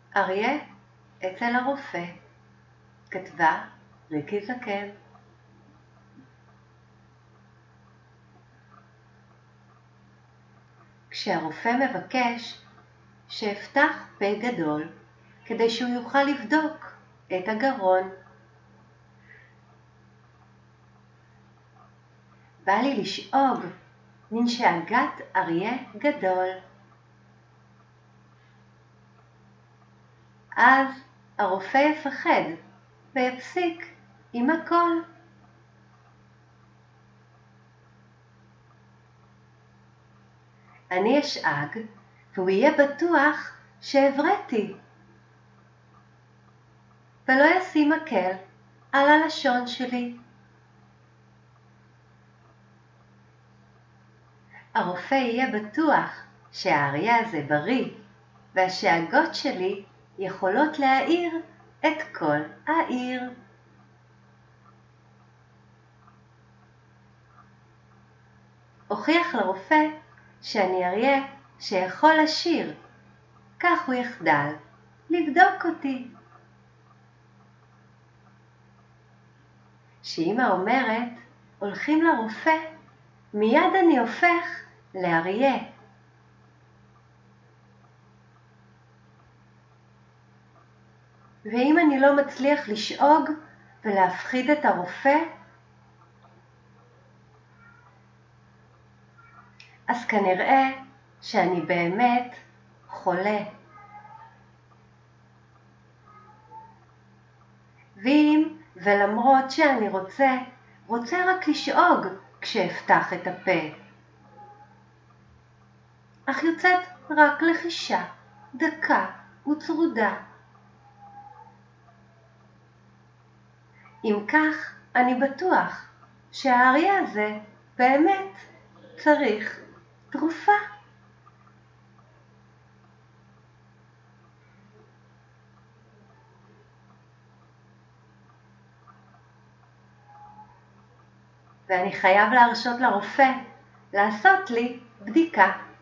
אריה אצל הרופא. כתבה ריקי זקן. כשהרופא מבקש שאפתח פה גדול כדי שהוא יוכל לבדוק את הגרון. בא לי לשאוג, מן שאגת אריה גדול. אז הרופא יפחד ויפסיק עם הכל. אני אשאג והוא יהיה בטוח שהבראתי, ולא ישים מקל על הלשון שלי. הרופא יהיה בטוח שהאריה הזה בריא, והשאגות שלי יכולות להאיר את כל העיר. הוכיח לרופא שאני אריה שיכול לשיר, כך הוא יחדל לבדוק אותי. שאמא אומרת הולכים לרופא, מיד אני הופך לאריה. ואם אני לא מצליח לשאוג ולהפחיד את הרופא, אז כנראה שאני באמת חולה. ואם ולמרות שאני רוצה רק לשאוג כשאפתח את הפה, אך יוצאת רק לחישה, דקה וצרודה. אם כך, אני בטוח שהאריה הזה באמת צריך תרופה. ואני חייב להרשות לרופא לעשות לי בדיקה.